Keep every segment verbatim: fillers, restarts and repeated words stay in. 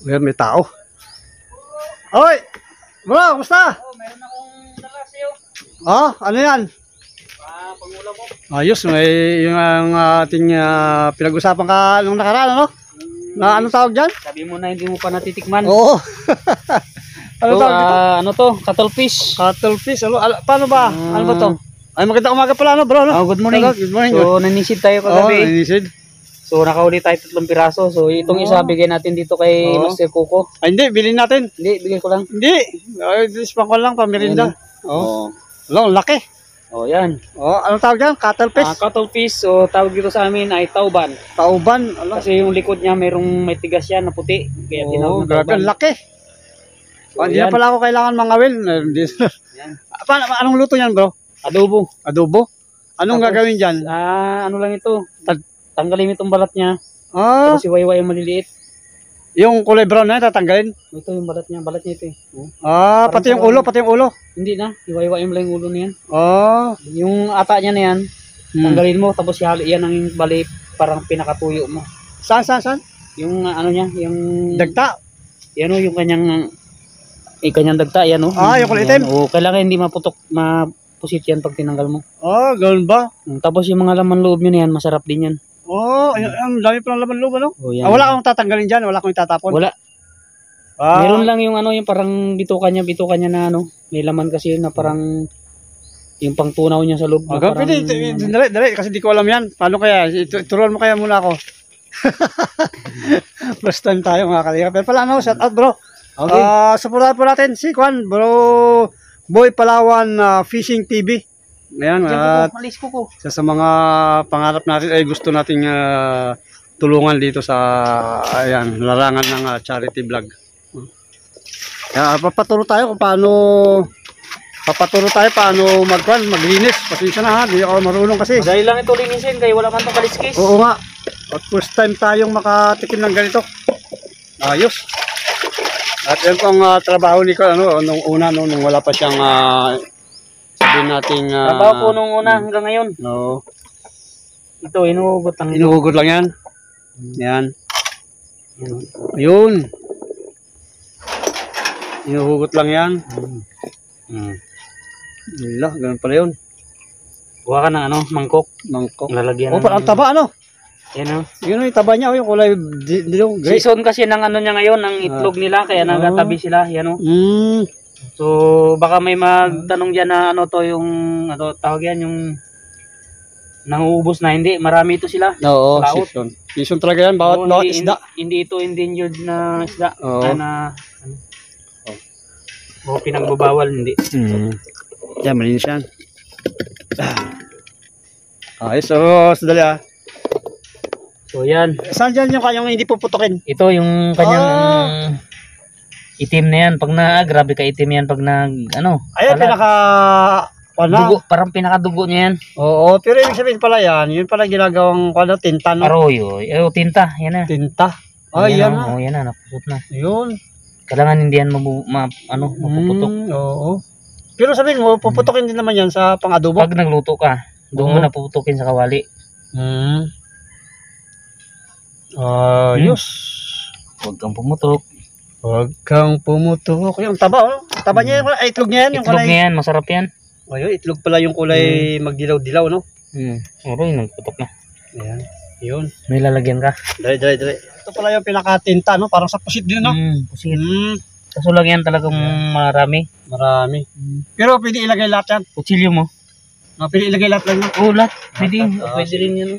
Ayan, may tao. Oy! Bro, kumusta? Oh, meron akong dala sa'yo. Oh, ano yan? Ah, pangulam mo. Ayos, may yung ang ating uh, pinag-usapan ka nung nakaraan, ano? Na anong tawag dyan? Sabi mo na hindi mo pa natitikman. Oo. Ano So, tawag dito? ah, ano to? Cuttlefish. Cuttlefish. Ano, al- paano ba? Mm. Ano ba to? Ay, magandang umaga pala, ano bro? No? Oh, good morning. Hello, good morning. So, nanisid tayo Oo, kagabi. nanisid. So, nakauli tayo tatlong piraso. So, itong Oh. isa bigay natin dito kay Oh. Master Coco. Ay, hindi, bilhin natin. Hindi, bigay ko lang. Hindi. Ay, dispang ko lang, pamirinda. Oo. Oh. Ano, laki. Oh, yan. Oh, anong tawag dyan? Cuttlefish? Ah, cuttlefish. So, tawag dito sa amin ay tauban. Tauban. Ano? Kasi yung likod niya mayroong may tigas yan na puti. Kaya Oo, tinawag na grabe, tauban. ang laki. So, Hindi na yan. pala ako kailangan mangawil. Hindi. Yan. Paano, anong luto yan, bro? Adobo. Adobo? Anong Tapos, gagawin dyan? Ah, ano lang ito. Tag tanggalin mo itong balat niya. Ah, Tapos iwayway yung maliliit. yung kulay brown na yan, tatanggalin. Ito yung balat niya. Balat niya ito eh. Oh. Ah, Parang pati yung parang- ulo, pati yung ulo. Hindi na. Iwayway mo lang yung ulo niyan. Ah, Yung ata niya na yan, hmm. tanggalin mo. Tapos ihalo yan ang bali parang pinakatuyo mo. Saan, saan, saan? Yung uh, ano niya, yung... Dagta. Yan o, yung kanyang... Eh, kanyang dagta, yan o. Ah, yung kulay itim. O, kailangan hindi maputok, mapusit yan pag tinanggal mo. Ah, ganun ba? Mm, Tapos yung mga laman loob nyo na yan, masarap din yan. Oh, ay, ang dami pa ng laman loob, ano? O, yan. Ah, wala akong tatanggalin dyan, wala akong itatapon. Wala. Ah, Meron lang yung ano, yung parang bituka niya, bituka niya na ano. May laman kasi yun na parang... Yung pangtunaw niya sa loob. na Ah, parang- pwede, ito- dali, dali, kasi di ko alam yan. Paano kaya? Ito- Turuan mo kaya muna ako. First time tayo mga kalika. Pero pala ano, shout out bro. Okay. Ah, supportahan po natin si Kwan, bro. Boy Palawan ah, Fishing T V. Ayan, Diyan at ko, malis ko ko. isa sa mga pangarap natin ay gusto nating ah, tulungan dito sa ayan, larangan ng ah, charity vlog. Kaya papaturo tayo kung paano papaturo tayo paano magkwan, maglinis. Pasensya na ha, di ako marunong kasi. Dahil lang ito linisin, kaya wala man itong kaliskis. Oo nga. At first time tayong makatikim ng ganito. Ayos. At yan po ang ah, trabaho ni Carl, ano, nung una, no, nung wala pa siyang uh, sabihin nating... Uh, Trabaho ko nung una hanggang ngayon. No. Ito, inuugot lang. Inuhugot lang yan. Yan. Yan. Ayun. Inuhugot lang yan. Hmm. Wala, ganun pala yun. Kuha ka ng ano, mangkok. Mangkok. Lalagyan Oh, ng- parang taba, ano? Yan o. Yun yung taba niya, oh, yung kulay di- dilong, gray. Season kasi ng ano niya ngayon, ng itlog nila, kaya nagatabi sila. Yan o. Hmm. So, baka may magtanong dyan na ano to yung, ano tawag yan, yung nanguubos na. Hindi, marami ito sila. Oo, Laot. season. Season talaga yan, bawat, Oo, bawat hindi, isda. Hindi, hindi ito endangered na isda. Oo. Na, na ano. O, pinagbabawal, hindi. Hmm. Yan, malinis yan. Ah. Ayos, so, sadali ah. So, yan. Saan dyan yung kanyang hindi puputukin? Ito yung kanyang Ah. itim na yan. Pag na, grabe ka itim yan. Pag na, ano. Ayun, pala, pinaka... Wala. dugo, parang pinakadugo niya yan. Oo, pero ibig sabihin pala yan, yun pala ginagawang ano, tinta, no? Aroyo. Eh, oh, tinta. Yan na. Tinta. Ah, yan, yan na. na. Oh, yan na. Napuput na. Yun. Kailangan hindi yan mabu, ma, ano, mapuputok. Mm, oo. Pero sabihin mo, puputukin din naman yan sa pang-adobo. Pag nagluto ka, doon mo Oo. napuputukin sa kawali. Hmm. Ayos. Huwag kang pumutok. Huwag kang pumutok. Yung taba, oh. Taba niya, yung ay, itlog niya yan. Yung Itlog kulay. na yan. Masarap yan. Ayun, itlog pala yung kulay magdilaw-dilaw, no? Hmm. Aroy, nagputok na. Ayan. Yun. May lalagyan ka. Dali, dali, dali. Ito pala yung pinakatinta, no? Parang sa pusit din, no? Hmm. Pusit. Hmm. Kaso lang yan talagang marami. Marami. Pero pwede ilagay lahat yan. Kutsilyo mo. Ah, pwede ilagay lahat lang yan. Oo, lahat. Pwede. Ah, Pwede rin yan.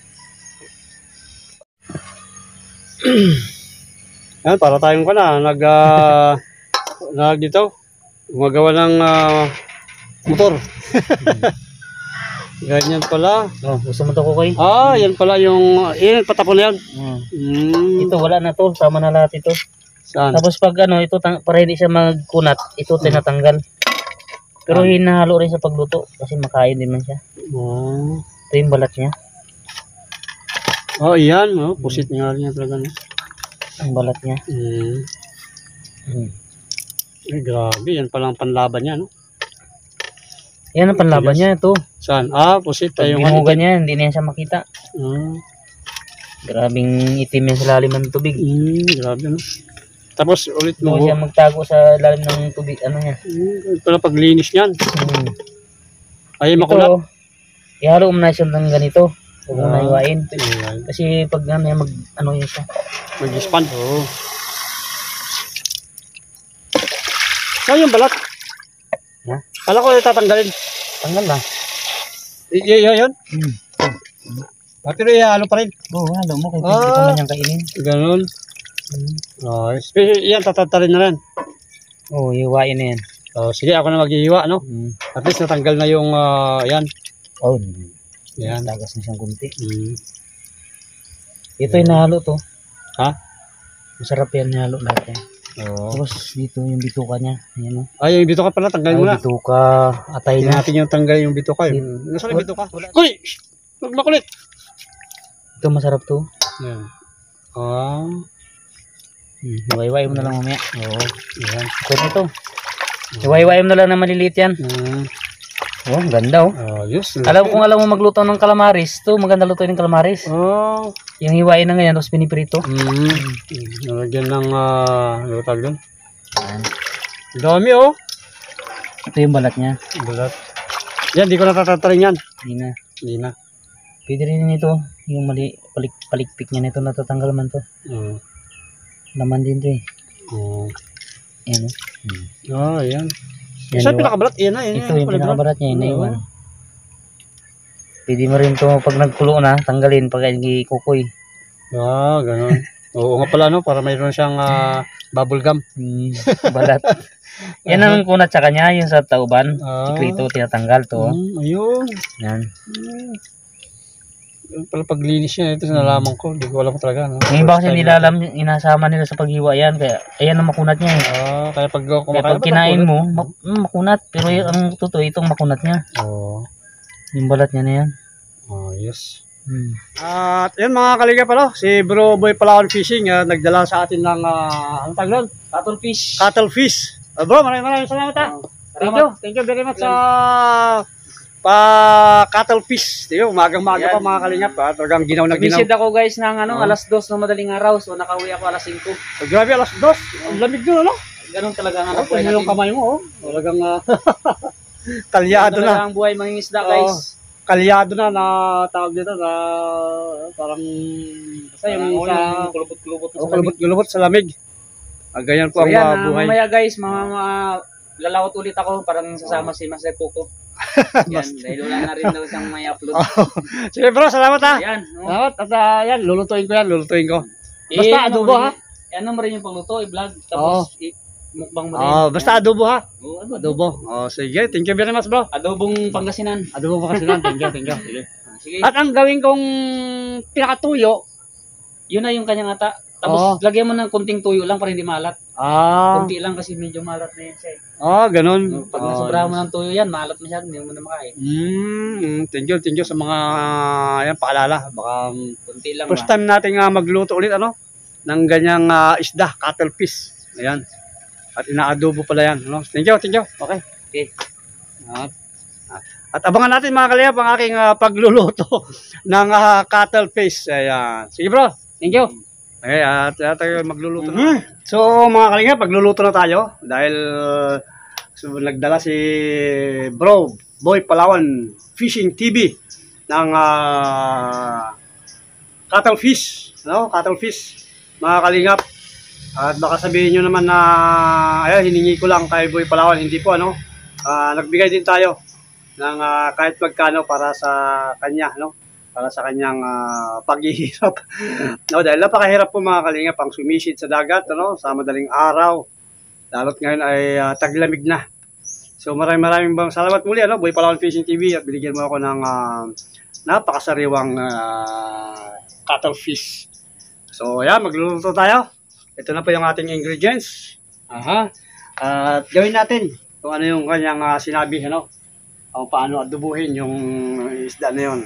Yan, para tayong ka na. Nag, uh, nag dito. Gumagawa ng ah, motor. Ganyan pala. Oh, gusto mo to ko kay? Ah, yan pala yung, yun, patapon na yan. Hmm. Hmm. Ito wala na to. Tama na lahat ito. Saan? Tapos pag ano, ito tang- para hindi siya magkunat, ito tinatanggal. Pero hinahalo rin sa pagluto kasi makain din man siya. Oh. Ito yung balat niya. Oh, iyan. Oh, pusit nga rin yan talaga. No? Ang balat niya. Hmm. Hmm. Ay, grabe. Yan pala ang panlaban niya, no? Yan ang panlaban Yes. niya ito. Saan? Ah, pusit. Pag Tayo binuhugan niya, hindi na yan siya makita. Ah. Grabing itim yan sa lalim ng tubig. Hmm, grabe, no? Tapos ulit Doon mo. siya magtago sa lalim ng tubig, ano niya. Hmm, ito na paglinis niyan. Hmm. Ay, Ito, makulat. ihalo mo na siya ng ganito. Huwag mo na Ah. iwain. Ayan. Kasi pag ano yan, mag, ano yun siya. Mag-expand. Oo. Saan yung balat? Ha? Kala ko tatanggalin. Tanggal na. Y y yun? Hmm. Ah, pero ihalo pa rin. Oo, halo mo. Kaya Ah. pwede ko man yung kainin. Ganun. Hmm. Okay. Spe- Yan, tatatarin na rin. Oo, iwain na yan. Oh, sige, ako na maghihiwa, no? Hmm. At least natanggal na yung, ah, yan. Oh, Yan. tagas na siyang kunti. Mm. Ito yung nahalo to. Ha? Masarap yan nahalo lahat yan. Oo. Tapos dito yung bituka niya. Ayan o. Ay, yung bituka pala, tanggalin mo Ay, na. bituka. Atay Hindi na. natin yung tanggal yung bituka. Yung... Nasaan yung bituka? Uy! Huwag makulit! Ito masarap to. Yan. Ah. Hmm. Iwayway mo na lang mamaya. Oo. Yan. Ito ito. Iwayway mo na lang na maliliit yan. Mm. Oh, ganda oh. Ayos. Alam kung alam mo magluto ng calamaris, to maganda luto ng calamaris. Oh. Yung hiwain na ngayon, tapos piniprito. Mm. Nalagyan ng, ah, ano tawag doon? Yan. Dami, oh. Ito yung balat niya. Balat. Yan, di ko natatatarin yan. Hindi na. Hindi na. Pwede rin ito. Yung mali, palik, palikpik niya nito, natatanggal man to. Oo. Laman din to eh. Oo. Yan oh. Oh, yan. Yan, Saan iwa- pinakabalat? Yan na, yan. Ito yung pinakabarat niya, yung Oo. naiwan. Pwede mo rin to pag nagkulo na, tanggalin pag hindi kukoy. Ah, ganun. Oo nga pala, no? Para mayroon siyang ah, bubble gum. Hmm, balat. Yan ang kunat sa kanya, yung sa tauban. Ah. Sikrito, tinatanggal to. oh. Mm, ayun. Yan. Mm. Yung pala paglinis niya, ito nalaman ko. Hindi ko alam talaga. No? Yung iba kasi First time nila natin. alam, inasama nila sa paghiwa yan. Kaya, ayan ang makunat niya eh. Ah, kaya pag Kaya kumakain pag kinain mo, mak mm, makunat. Pero yung, ang totoo, itong makunat niya. Oo. Yung balat niya na yan. Oh, yes. Hmm. At yan mga kaligap, ano? Si Bro Boy Palawan Fishing, ah, nagdala sa atin ng, uh, ano tawag doon? Cattle fish. Cattle fish. Ah, bro, maraming maraming salamat ha. Thank you. Thank you very much sa pa cattle fish. Tiyo, umagang-maga pa mga kalingap. Ha? Talagang ginaw na ginaw. Visit ako guys ng ano, Oh. alas dos ng madaling araw. So nakauwi ako alas singko. Oh, grabe, alas dos. Ang lamig doon, ano? Ganun talaga ang Oh, hanap buhay tingnan yung natin. kamay mo, oh. Talagang uh, kalyado Ganun talaga na. ang buhay mangingisda Oo. guys. Kalyado na na tawag dito na parang Basta yung parang, sa oh, kulubot-kulubot yung kulubot-kulubot sa lamig. Ah, ganyan po So ang yan, uh, ah, buhay. mamaya guys, mga, mga lalawat ulit ako. Parang sasama si Master Coco. Yan, dahil wala na rin daw siyang may upload. Sige bro, salamat ha. Yan. No? Salamat. At uh, yan, lulutuin ko yan, lulutuin ko. Eh, Basta ano adobo mo ha. rin- Ano mo rin yung pagluto, i-vlog. Tapos, i- mukbang mo rin. Oh, basta adobo ha. Oo, adobo. Adobo. Oh, sige. Thank you very much, bro. Adobong Pangasinan. Adobo pa kasi lang. Thank you, thank you. Sige. Ah, Sige. At ang gawin kong pinakatuyo, Yun na yung kanyang ata. Tapos, Oo. lagyan mo ng kunting tuyo lang para hindi maalat. ah, Kunti lang kasi medyo maalat na yun siya. eh. ah, ganun. Pag Oh, nasobrahan mo ng tuyo yan, maalat masyado. Hindi mo na makain. Mm, thank you, thank you sa mga yan paalala. Baka um, Kunti lang first ba? time nating uh, magluto ulit ano ng ganyang ah, isda, cattle fish. Ayan. At inaadobo pala yan, no? Thank you, thank you. Okay. Okay. At, at abangan natin mga kaliyap ang aking ah, pagluluto ng ah, cattle fish. Ayan. Sige bro. Thank you. Okay, at uh, tayo magluluto na. So mga kalingap, magluluto na tayo dahil uh, so, nagdala si Bro Boy Palawan Fishing T V ng uh, cattle fish, no? Cattle fish, mga kalingap. At baka sabihin nyo naman na ayun, hiningi ko lang kay Boy Palawan, hindi po ano. Ah, nagbigay din tayo ng ah, kahit magkano para sa kanya, no? Para sa kanyang ah, paghihirap. No, dahil napakahirap po mga kalingap ang sumisid sa dagat, ano, sa madaling araw. Lalo't ngayon ay ah, taglamig na. So maraming maraming bang salamat muli, ano, Boy Palawan Fishing T V, at binigyan mo ako ng ah, napakasariwang ah, cattle fish. So yan, magluluto tayo. Ito na po yung ating ingredients. Aha. At gawin natin kung ano yung kanyang ah, sinabi, ano, kung paano adobuhin yung isda na yun.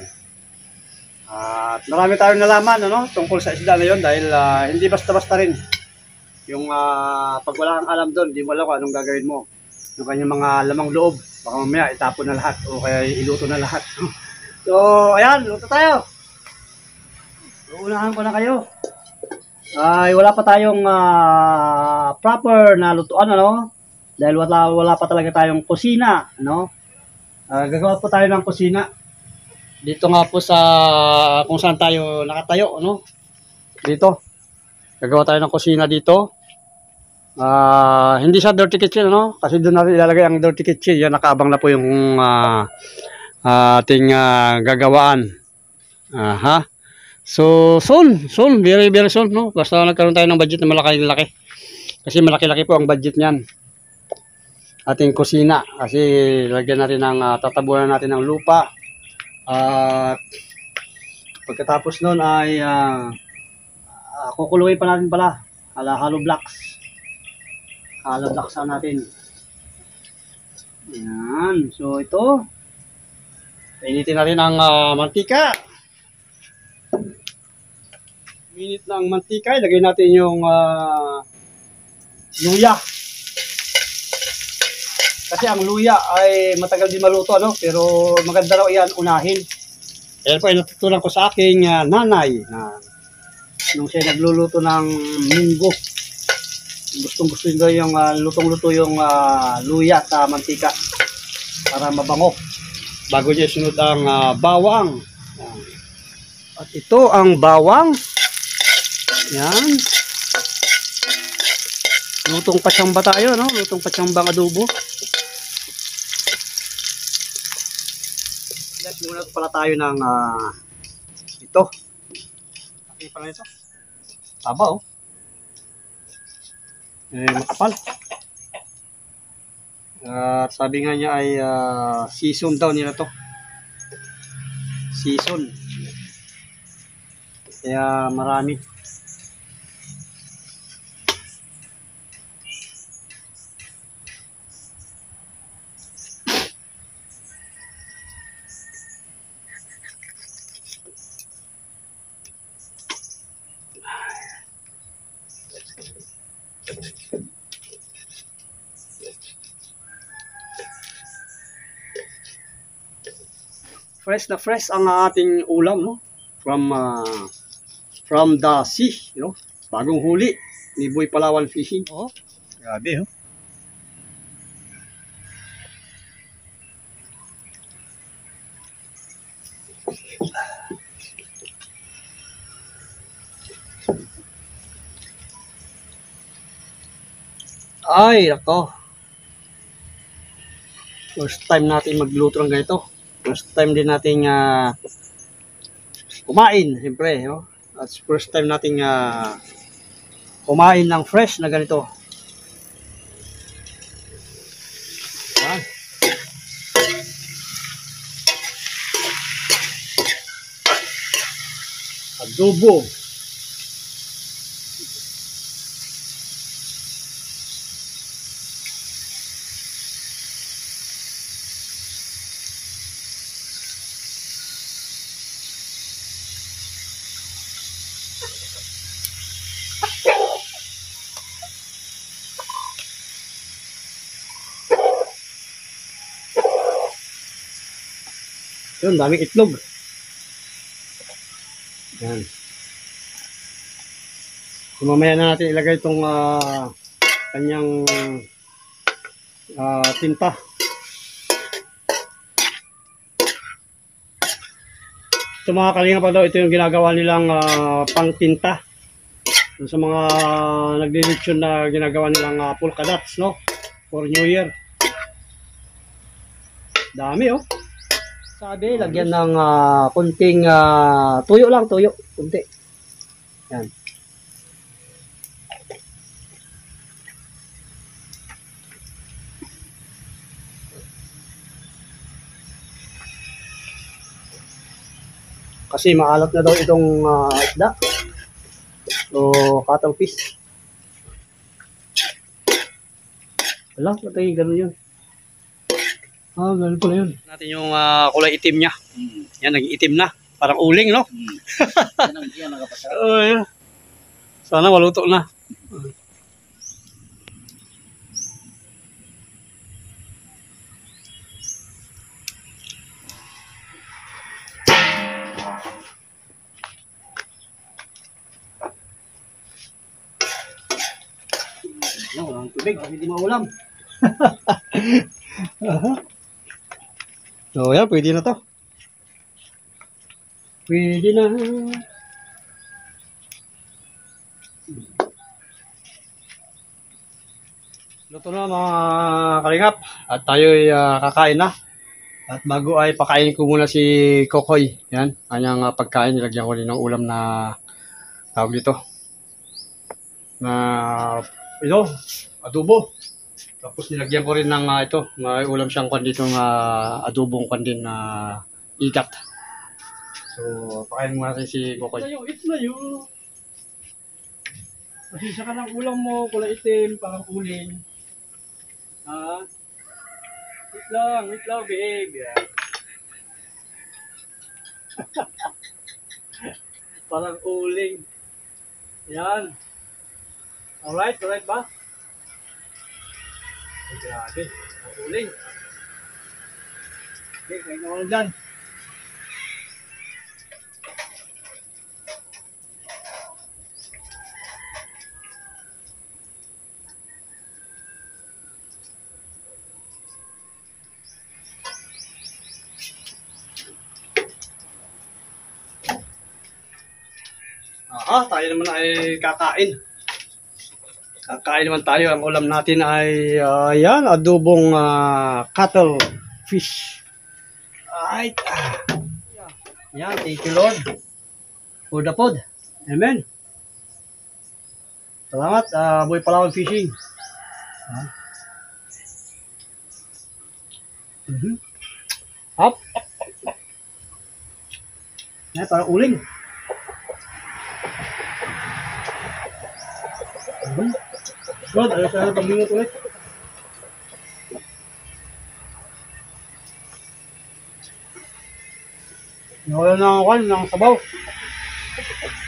At marami tayong nalaman, ano, tungkol sa isda na yun dahil ah, hindi basta-basta rin. Yung ah, pag wala kang alam doon, hindi mo alam kung anong gagawin mo. Yung kanyang mga lamang loob, baka mamaya itapon na lahat o kaya iluto na lahat. So, ayan, luto tayo. Uunahan ko na kayo. ay wala pa tayong ah, proper na lutuan, ano? Dahil wala, wala pa talaga tayong kusina, no? Ah, gagawa po tayo ng kusina. Dito nga po sa kung saan tayo nakatayo, no? Dito. Gagawa tayo ng kusina dito. Ah, hindi siya dirty kitchen, no? Kasi doon natin ilalagay ang dirty kitchen. Yan, nakaabang na po yung ah, ating ah, gagawaan. Aha. So, soon, soon, very, very soon, no? Basta nagkaroon tayo ng budget na malaki-laki. Kasi malaki-laki po ang budget niyan. Ating kusina. Kasi lagyan natin ng, uh, tatabunan natin ng lupa. At pagkatapos nun ay uh, uh, kukuluin pa natin pala. Hala, hollow blocks. Hollow blocks natin. Yan. So, ito. Painitin natin ang uh, mantika. Minute ng mantika, ilagay natin yung uh, luya. Kasi ang luya ay matagal din maluto, ano? Pero maganda raw iyan unahin. Ayan po ay natutunan ko sa aking uh, nanay na nung siya nagluluto ng munggo. Gustong gusto nyo yung uh, lutong-luto yung uh, luya sa mantika para mabango. Bago niya sunod ang uh, bawang. At ito ang bawang. Yan. Lutong patsamba tayo, no? Lutong patsambang adobo. Let's muna pala tayo ng uh, ito. Okay pala ito. Taba, oh. Eh, makapal. At uh, sabi nga niya ay uh, season daw nila to. Season. Kaya marami. Fresh na fresh ang ating ulam, no? From uh, from the sea, you know? Bagong huli ni Boy Palawan Fishing. Oh, grabe, oh. Ay, ako. First time natin magluto ng ganito. First time din nating uh, kumain, siyempre, no? At first time nating uh, kumain ng fresh na ganito. Yan. Adobo. Yun, daming itlog. Yan. So, mamaya na natin ilagay itong uh, kanyang uh, tinta. Sa mga kalinga pa daw, ito yung ginagawa nilang uh, pang-tinta. Sa mga nagdi-lechon na ginagawa nilang uh, polka dots, no? For New Year. Dami, oh. Sabi, lagyan ng uh, kunting uh, tuyo lang, tuyo. Kunti. Yan. Kasi maalat na daw itong uh, isda. So, katang fish. Wala, patay, gano'n yun. Ah, gano'n pala yun. Natin yung uh, kulay itim niya. Mm. Yan, naging itim na. Parang uling, no? Mm. Yan ang yan nagapasarap. Oh, yeah. Sana maluto na. tubig, hindi maulam. So, yan, pwede na to. Pwede na. Luto na mga kalingap. At tayo'y ah, kakain na. At bago ay pakainin ko muna si Kokoy. Yan, kanyang ah, pagkain. Nilagyan ko rin ng ulam na tawag dito. Na ito, adobo. Tapos nilagyan ko rin ng ah, ito. May ulam siyang kwan dito ng ah, adobong kwan din na ikat. So, pakain muna natin si Kokoy. Tayo, it's na yun. Pasensya ka ng ulam mo, kulay itim, parang uling. Ha? Wait lang, wait lang, babe. Yan. Parang uling. Yan. Alright, alright ba? Ay, grabe. Parang uling. Okay, kain na ko dyan. Ah, tayo naman ay kakain. Kakain naman tayo. Ang ulam natin ay uh, yan, adobong uh, cattle fish. Alright. Yan, thank you Lord. For the food. Amen. Salamat, uh, Boy Palawan Fishing. Ah. Mm-hmm. Up. Yan, parang uling. Hmm. God, ayos na pag-ingat ulit. Nawala na ako ng sabaw.